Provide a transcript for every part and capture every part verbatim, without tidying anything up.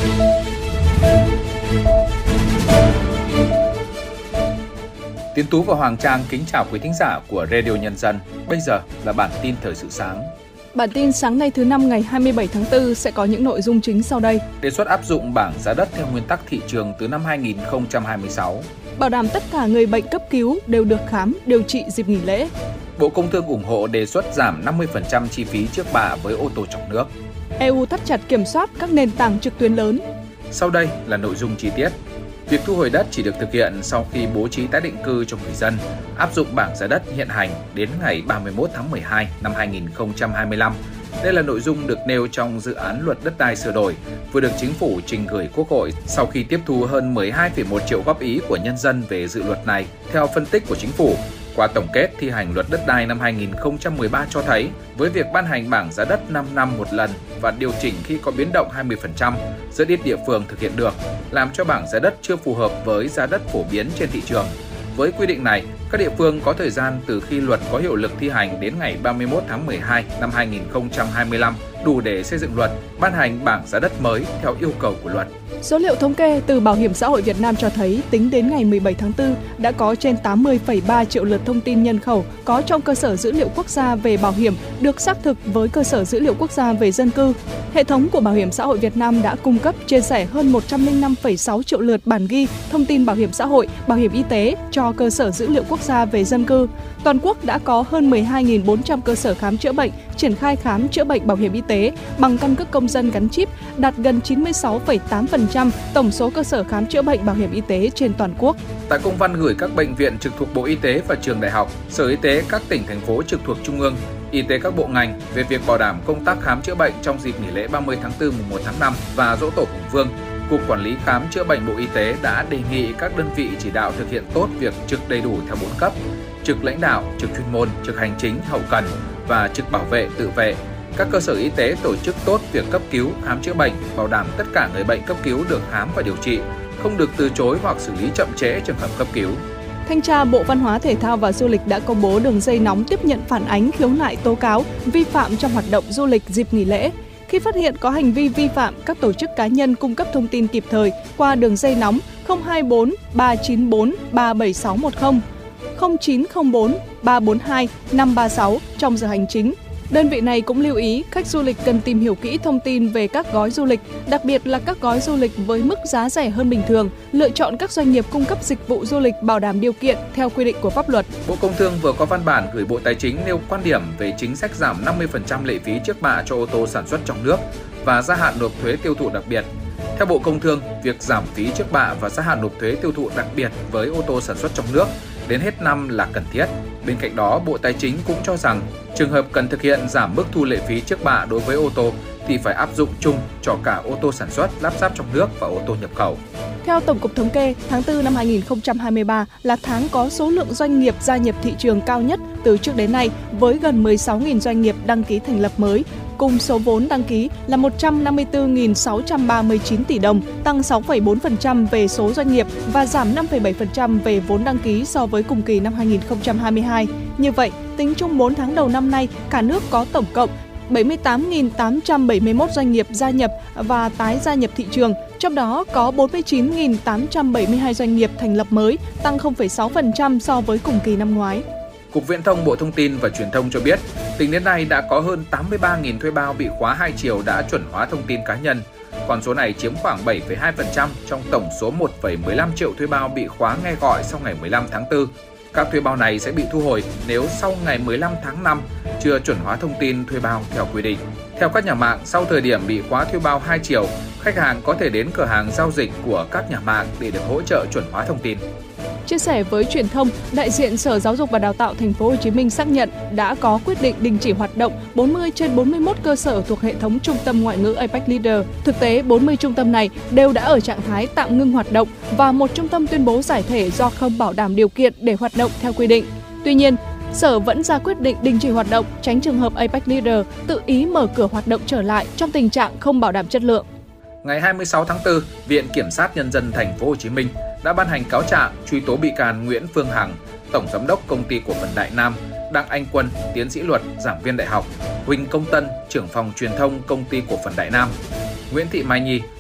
Tiến Tú và Hoàng Trang kính chào quý thính giả của Radio Nhân dân. Bây giờ là bản tin thời sự sáng. Bản tin sáng nay thứ năm ngày hai mươi bảy tháng tư sẽ có những nội dung chính sau đây. Đề xuất áp dụng bảng giá đất theo nguyên tắc thị trường từ năm hai nghìn không trăm hai mươi sáu. Bảo đảm tất cả người bệnh cấp cứu đều được khám, điều trị dịp nghỉ lễ. Bộ Công Thương ủng hộ đề xuất giảm năm mươi phần trăm chi phí trước bạ với ô tô trong nước. e u thắt chặt kiểm soát các nền tảng trực tuyến lớn. Sau đây là nội dung chi tiết. Việc thu hồi đất chỉ được thực hiện sau khi bố trí tái định cư cho người dân, áp dụng bảng giá đất hiện hành đến ngày ba mươi mốt tháng mười hai năm hai nghìn không trăm hai mươi lăm. Đây là nội dung được nêu trong dự án luật đất đai sửa đổi, vừa được Chính phủ trình gửi Quốc hội sau khi tiếp thu hơn mười hai phẩy một triệu góp ý của nhân dân về dự luật này. Theo phân tích của Chính phủ, qua tổng kết thi hành luật đất đai năm hai nghìn không trăm mười ba cho thấy, với việc ban hành bảng giá đất năm năm một lần và điều chỉnh khi có biến động hai mươi phần trăm, rất ít địa phương thực hiện được, làm cho bảng giá đất chưa phù hợp với giá đất phổ biến trên thị trường. Với quy định này, các địa phương có thời gian từ khi luật có hiệu lực thi hành đến ngày ba mươi mốt tháng mười hai năm hai nghìn không trăm hai mươi lăm đủ để xây dựng luật, ban hành bảng giá đất mới theo yêu cầu của luật. Số liệu thống kê từ Bảo hiểm xã hội Việt Nam cho thấy tính đến ngày mười bảy tháng tư đã có trên tám mươi phẩy ba triệu lượt thông tin nhân khẩu có trong cơ sở dữ liệu quốc gia về bảo hiểm được xác thực với cơ sở dữ liệu quốc gia về dân cư. Hệ thống của Bảo hiểm xã hội Việt Nam đã cung cấp chia sẻ hơn một trăm lẻ năm phẩy sáu triệu lượt bản ghi thông tin bảo hiểm xã hội, bảo hiểm y tế cho cơ sở dữ liệu quốc gia về dân cư. Toàn quốc đã có hơn mười hai nghìn bốn trăm cơ sở khám chữa bệnh triển khai khám chữa bệnh bảo hiểm y tế bằng căn cước công dân gắn chip, đạt gần chín mươi sáu phẩy tám phần trăm tổng số cơ sở khám chữa bệnh bảo hiểm y tế trên toàn quốc. Tại công văn gửi các bệnh viện trực thuộc Bộ Y tế và trường đại học, Sở Y tế các tỉnh, thành phố trực thuộc Trung ương, Y tế các bộ ngành về việc bảo đảm công tác khám chữa bệnh trong dịp nghỉ lễ ba mươi tháng tư mùng một tháng năm và Giỗ Tổ Hùng Vương, Cục Quản lý Khám chữa bệnh Bộ Y tế đã đề nghị các đơn vị chỉ đạo thực hiện tốt việc trực đầy đủ theo bốn cấp: trực lãnh đạo, trực chuyên môn, trực hành chính, hậu cần và trực bảo vệ, tự vệ. Các cơ sở y tế tổ chức tốt việc cấp cứu, khám chữa bệnh, bảo đảm tất cả người bệnh cấp cứu được khám và điều trị, không được từ chối hoặc xử lý chậm trễ trường hợp cấp cứu. Thanh tra Bộ Văn hóa, Thể thao và Du lịch đã công bố đường dây nóng tiếp nhận phản ánh, khiếu nại, tố cáo, vi phạm trong hoạt động du lịch dịp nghỉ lễ. Khi phát hiện có hành vi vi phạm, các tổ chức cá nhân cung cấp thông tin kịp thời qua đường dây nóng không hai bốn ba chín bốn ba bảy sáu một không, không chín không bốn ba bốn hai năm ba sáu trong giờ hành chính. Đơn vị này cũng lưu ý khách du lịch cần tìm hiểu kỹ thông tin về các gói du lịch, đặc biệt là các gói du lịch với mức giá rẻ hơn bình thường, lựa chọn các doanh nghiệp cung cấp dịch vụ du lịch bảo đảm điều kiện theo quy định của pháp luật. Bộ Công Thương vừa có văn bản gửi Bộ Tài chính nêu quan điểm về chính sách giảm năm mươi phần trăm lệ phí trước bạ cho ô tô sản xuất trong nước và gia hạn nộp thuế tiêu thụ đặc biệt. Theo Bộ Công Thương, việc giảm phí trước bạ và gia hạn nộp thuế tiêu thụ đặc biệt với ô tô sản xuất trong nước đến hết năm là cần thiết. Bên cạnh đó, Bộ Tài chính cũng cho rằng trường hợp cần thực hiện giảm mức thu lệ phí trước bạ đối với ô tô thì phải áp dụng chung cho cả ô tô sản xuất, lắp ráp trong nước và ô tô nhập khẩu. Theo Tổng cục Thống kê, tháng tư năm hai nghìn không trăm hai mươi ba là tháng có số lượng doanh nghiệp gia nhập thị trường cao nhất từ trước đến nay với gần mười sáu nghìn doanh nghiệp đăng ký thành lập mới, cùng số vốn đăng ký là một trăm năm mươi tư nghìn sáu trăm ba mươi chín tỷ đồng, tăng sáu phẩy bốn phần trăm về số doanh nghiệp và giảm năm phẩy bảy phần trăm về vốn đăng ký so với cùng kỳ năm hai nghìn không trăm hai mươi hai. Như vậy, tính chung bốn tháng đầu năm nay, cả nước có tổng cộng bảy mươi tám nghìn tám trăm bảy mươi mốt doanh nghiệp gia nhập và tái gia nhập thị trường, trong đó có bốn mươi chín nghìn tám trăm bảy mươi hai doanh nghiệp thành lập mới, tăng không phẩy sáu phần trăm so với cùng kỳ năm ngoái. Cục Viễn thông Bộ Thông tin và Truyền thông cho biết, tính đến nay đã có hơn tám mươi ba nghìn thuê bao bị khóa hai chiều đã chuẩn hóa thông tin cá nhân. Con số này chiếm khoảng bảy phẩy hai phần trăm trong tổng số một phẩy mười lăm triệu thuê bao bị khóa nghe gọi sau ngày mười lăm tháng tư. Các thuê bao này sẽ bị thu hồi nếu sau ngày mười lăm tháng năm chưa chuẩn hóa thông tin thuê bao theo quy định. Theo các nhà mạng, sau thời điểm bị khóa thuê bao hai chiều, khách hàng có thể đến cửa hàng giao dịch của các nhà mạng để được hỗ trợ chuẩn hóa thông tin. Chia sẻ với truyền thông, đại diện Sở Giáo dục và Đào tạo Thành phố Hồ Chí Minh xác nhận đã có quyết định đình chỉ hoạt động bốn mươi trên bốn mươi mốt cơ sở thuộc hệ thống trung tâm ngoại ngữ a pếch Leader. Thực tế, bốn mươi trung tâm này đều đã ở trạng thái tạm ngưng hoạt động và một trung tâm tuyên bố giải thể do không bảo đảm điều kiện để hoạt động theo quy định. Tuy nhiên, Sở vẫn ra quyết định đình chỉ hoạt động, tránh trường hợp a pếch Leader tự ý mở cửa hoạt động trở lại trong tình trạng không bảo đảm chất lượng. Ngày hai mươi sáu tháng tư, Viện Kiểm sát Nhân dân Thành phố Hồ Chí Minh đã ban hành cáo trạng truy tố bị can Nguyễn Phương Hằng, Tổng Giám đốc Công ty Cổ phần Đại Nam, Đặng Anh Quân, tiến sĩ luật, giảng viên đại học, Huỳnh Công Tân, trưởng phòng truyền thông Công ty Cổ phần Đại Nam, Nguyễn Thị Mai Nhi,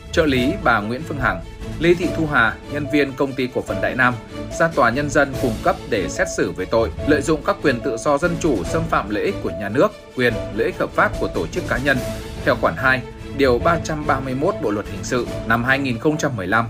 trợ lý bà Nguyễn Phương Hằng, Lê Thị Thu Hà, nhân viên công ty cổ phần Đại Nam, ra tòa nhân dân cung cấp để xét xử về tội lợi dụng các quyền tự do dân chủ xâm phạm lợi ích của nhà nước, quyền, lợi ích hợp pháp của tổ chức cá nhân, theo khoản hai, điều ba trăm ba mươi mốt Bộ luật hình sự năm hai nghìn không trăm mười lăm.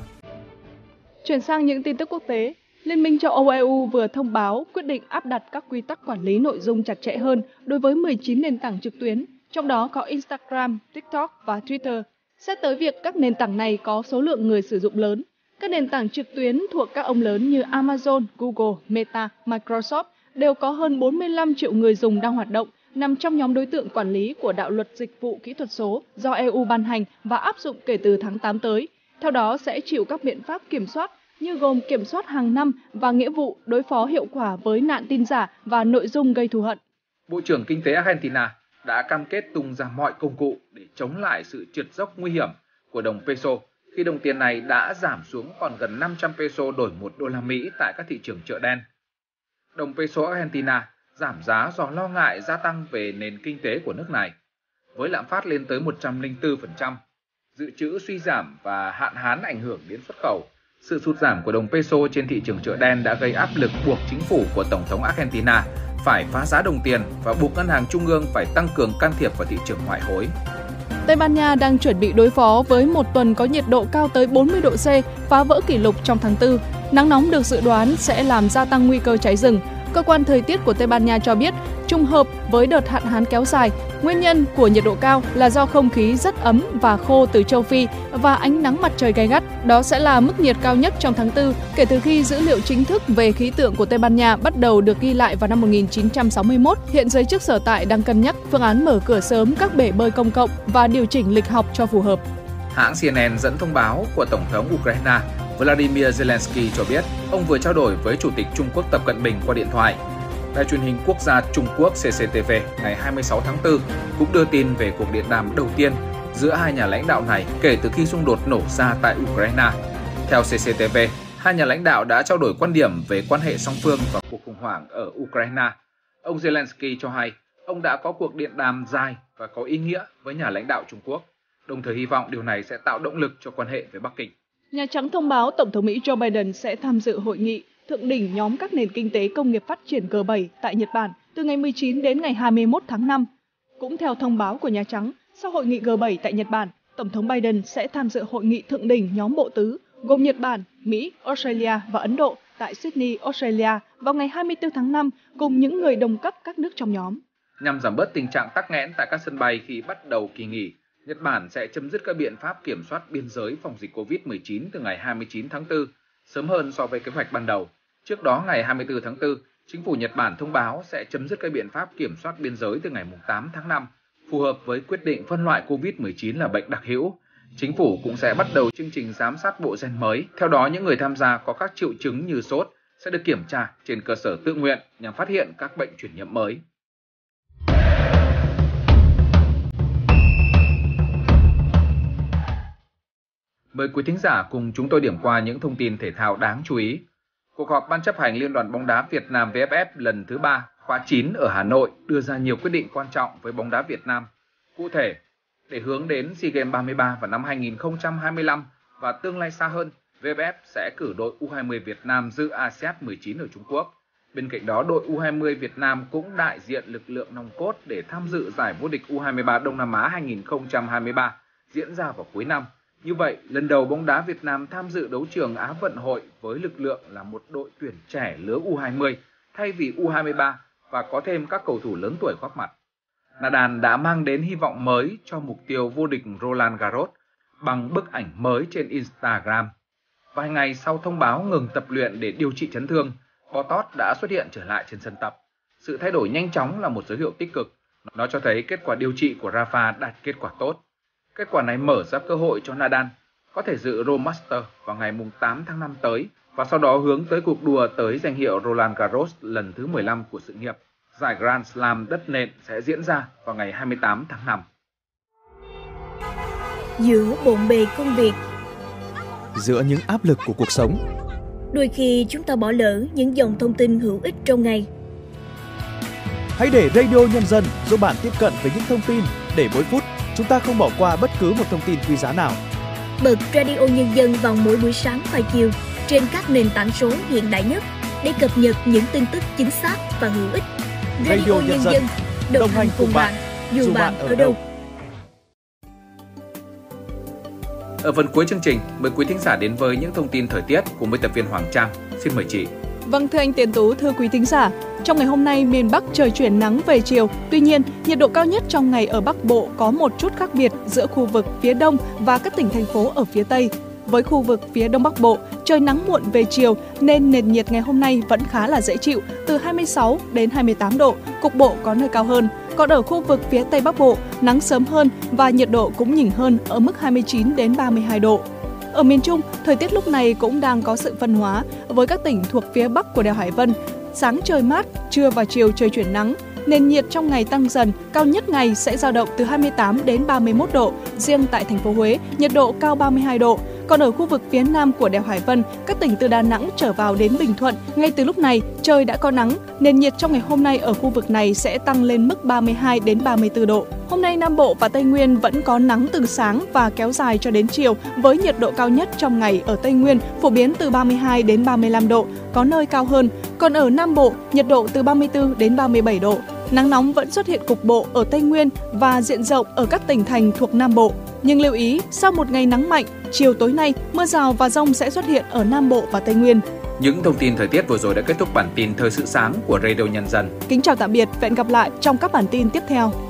Chuyển sang những tin tức quốc tế, Liên minh châu Âu E U vừa thông báo quyết định áp đặt các quy tắc quản lý nội dung chặt chẽ hơn đối với mười chín nền tảng trực tuyến, trong đó có Instagram, TikTok và Twitter. Xét tới việc các nền tảng này có số lượng người sử dụng lớn, các nền tảng trực tuyến thuộc các ông lớn như Amazon, Google, Meta, Microsoft đều có hơn bốn mươi lăm triệu người dùng đang hoạt động, nằm trong nhóm đối tượng quản lý của đạo luật dịch vụ kỹ thuật số do E U ban hành và áp dụng kể từ tháng tám tới. Theo đó sẽ chịu các biện pháp kiểm soát như gồm kiểm soát hàng năm và nghĩa vụ đối phó hiệu quả với nạn tin giả và nội dung gây thù hận. Bộ trưởng Kinh tế Argentina đã cam kết tung ra mọi công cụ để chống lại sự trượt dốc nguy hiểm của đồng peso khi đồng tiền này đã giảm xuống còn gần năm trăm peso đổi một đô la Mỹ tại các thị trường chợ đen. Đồng peso Argentina giảm giá do lo ngại gia tăng về nền kinh tế của nước này, với lạm phát lên tới một trăm lẻ bốn phần trăm, dự trữ suy giảm và hạn hán ảnh hưởng đến xuất khẩu. Sự sụt giảm của đồng peso trên thị trường chợ đen đã gây áp lực buộc chính phủ của Tổng thống Argentina phải phá giá đồng tiền và buộc ngân hàng trung ương phải tăng cường can thiệp vào thị trường ngoại hối. Tây Ban Nha đang chuẩn bị đối phó với một tuần có nhiệt độ cao tới bốn mươi độ C, phá vỡ kỷ lục trong tháng tư. Nắng nóng được dự đoán sẽ làm gia tăng nguy cơ cháy rừng. Cơ quan thời tiết của Tây Ban Nha cho biết, trùng hợp với đợt hạn hán kéo dài, nguyên nhân của nhiệt độ cao là do không khí rất ấm và khô từ châu Phi và ánh nắng mặt trời gay gắt. Đó sẽ là mức nhiệt cao nhất trong tháng tư kể từ khi dữ liệu chính thức về khí tượng của Tây Ban Nha bắt đầu được ghi lại vào năm một nghìn chín trăm sáu mươi mốt. Hiện giới chức sở tại đang cân nhắc phương án mở cửa sớm các bể bơi công cộng và điều chỉnh lịch học cho phù hợp. Hãng C N N dẫn thông báo của Tổng thống Ukraine Vladimir Zelensky cho biết ông vừa trao đổi với Chủ tịch Trung Quốc Tập Cận Bình qua điện thoại. Đài truyền hình quốc gia Trung Quốc C C T V ngày hai mươi sáu tháng tư cũng đưa tin về cuộc điện đàm đầu tiên giữa hai nhà lãnh đạo này kể từ khi xung đột nổ ra tại Ukraine. Theo C C T V, hai nhà lãnh đạo đã trao đổi quan điểm về quan hệ song phương và cuộc khủng hoảng ở Ukraine. Ông Zelensky cho hay ông đã có cuộc điện đàm dài và có ý nghĩa với nhà lãnh đạo Trung Quốc, đồng thời hy vọng điều này sẽ tạo động lực cho quan hệ với Bắc Kinh. Nhà Trắng thông báo Tổng thống Mỹ Joe Biden sẽ tham dự hội nghị thượng đỉnh nhóm các nền kinh tế công nghiệp phát triển G bảy tại Nhật Bản từ ngày mười chín đến ngày hai mươi mốt tháng năm. Cũng theo thông báo của Nhà Trắng, sau hội nghị G bảy tại Nhật Bản, Tổng thống Biden sẽ tham dự hội nghị thượng đỉnh nhóm bộ tứ gồm Nhật Bản, Mỹ, Australia và Ấn Độ tại Sydney, Australia vào ngày hai mươi tư tháng năm cùng những người đồng cấp các nước trong nhóm. Nhằm giảm bớt tình trạng tắc nghẽn tại các sân bay khi bắt đầu kỳ nghỉ, Nhật Bản sẽ chấm dứt các biện pháp kiểm soát biên giới phòng dịch covid mười chín từ ngày hai mươi chín tháng tư, sớm hơn so với kế hoạch ban đầu. Trước đó, ngày hai mươi tư tháng tư, chính phủ Nhật Bản thông báo sẽ chấm dứt các biện pháp kiểm soát biên giới từ ngày tám tháng năm, phù hợp với quyết định phân loại covid mười chín là bệnh đặc hữu. Chính phủ cũng sẽ bắt đầu chương trình giám sát bộ gen mới. Theo đó, những người tham gia có các triệu chứng như sốt sẽ được kiểm tra trên cơ sở tự nguyện nhằm phát hiện các bệnh truyền nhiễm mới. Mời quý thính giả cùng chúng tôi điểm qua những thông tin thể thao đáng chú ý. Cuộc họp Ban chấp hành Liên đoàn bóng đá Việt Nam V F F lần thứ ba, khóa chín ở Hà Nội đưa ra nhiều quyết định quan trọng với bóng đá Việt Nam. Cụ thể, để hướng đến SEA Games ba mươi ba vào năm hai nghìn không trăm hai mươi lăm và tương lai xa hơn, V F F sẽ cử đội U hai mươi Việt Nam dự a sê an mười chín ở Trung Quốc. Bên cạnh đó, đội U hai mươi Việt Nam cũng đại diện lực lượng nòng cốt để tham dự giải vô địch U hai mươi ba Đông Nam Á hai nghìn không trăm hai mươi ba diễn ra vào cuối năm. Như vậy, lần đầu bóng đá Việt Nam tham dự đấu trường Á vận hội với lực lượng là một đội tuyển trẻ lứa U hai mươi thay vì U hai mươi ba và có thêm các cầu thủ lớn tuổi góp mặt. Nadal đã mang đến hy vọng mới cho mục tiêu vô địch Roland Garros bằng bức ảnh mới trên Instagram. Vài ngày sau thông báo ngừng tập luyện để điều trị chấn thương, Botos đã xuất hiện trở lại trên sân tập. Sự thay đổi nhanh chóng là một dấu hiệu tích cực. Nó cho thấy kết quả điều trị của Rafa đạt kết quả tốt. Kết quả này mở ra cơ hội cho Nadal có thể dự Rome Masters vào ngày tám tháng năm tới và sau đó hướng tới cuộc đua tới danh hiệu Roland Garros lần thứ mười lăm của sự nghiệp. Giải Grand Slam đất nện sẽ diễn ra vào ngày hai mươi tám tháng năm. Giữa bộn bề công việc, giữa những áp lực của cuộc sống, đôi khi chúng ta bỏ lỡ những dòng thông tin hữu ích trong ngày. Hãy để Radio Nhân dân giúp bạn tiếp cận với những thông tin để mỗi phút chúng ta không bỏ qua bất cứ một thông tin quý giá nào. bật Radio Nhân dân vào mỗi buổi sáng và chiều trên các nền tảng số hiện đại nhất để cập nhật những tin tức chính xác và hữu ích. Radio, Radio Nhân dân, đồng, đồng hành cùng bạn, dù, dù bạn ở đâu. Ở phần cuối chương trình, mời quý thính giả đến với những thông tin thời tiết của biên tập viên Hoàng Trang. Xin mời chị. Vâng, thưa anh Tiến Tú, thưa quý thính giả, trong ngày hôm nay miền Bắc trời chuyển nắng về chiều. Tuy nhiên, nhiệt độ cao nhất trong ngày ở Bắc Bộ có một chút khác biệt giữa khu vực phía Đông và các tỉnh thành phố ở phía Tây. Với khu vực phía Đông Bắc Bộ, trời nắng muộn về chiều nên nền nhiệt ngày hôm nay vẫn khá là dễ chịu, từ hai mươi sáu đến hai mươi tám độ, cục bộ có nơi cao hơn. Còn ở khu vực phía Tây Bắc Bộ, nắng sớm hơn và nhiệt độ cũng nhỉnh hơn ở mức hai mươi chín đến ba mươi hai độ. Ở miền Trung, thời tiết lúc này cũng đang có sự phân hóa với các tỉnh thuộc phía Bắc của đèo Hải Vân. Sáng trời mát, trưa và chiều trời chuyển nắng. Nền nhiệt trong ngày tăng dần, cao nhất ngày sẽ dao động từ hai mươi tám đến ba mươi mốt độ. Riêng tại thành phố Huế, nhiệt độ cao ba mươi hai độ. Còn ở khu vực phía Nam của đèo Hải Vân, các tỉnh từ Đà Nẵng trở vào đến Bình Thuận, ngay từ lúc này trời đã có nắng. Nền nhiệt trong ngày hôm nay ở khu vực này sẽ tăng lên mức ba mươi hai đến ba mươi tư độ. Hôm nay Nam Bộ và Tây Nguyên vẫn có nắng từ sáng và kéo dài cho đến chiều, với nhiệt độ cao nhất trong ngày ở Tây Nguyên phổ biến từ ba mươi hai đến ba mươi lăm độ, có nơi cao hơn. Còn ở Nam Bộ, nhiệt độ từ ba mươi tư đến ba mươi bảy độ. Nắng nóng vẫn xuất hiện cục bộ ở Tây Nguyên và diện rộng ở các tỉnh thành thuộc Nam Bộ. Nhưng lưu ý, sau một ngày nắng mạnh, chiều tối nay, mưa rào và dông sẽ xuất hiện ở Nam Bộ và Tây Nguyên. Những thông tin thời tiết vừa rồi đã kết thúc bản tin Thời sự sáng của Radio Nhân dân. Kính chào tạm biệt và hẹn gặp lại trong các bản tin tiếp theo.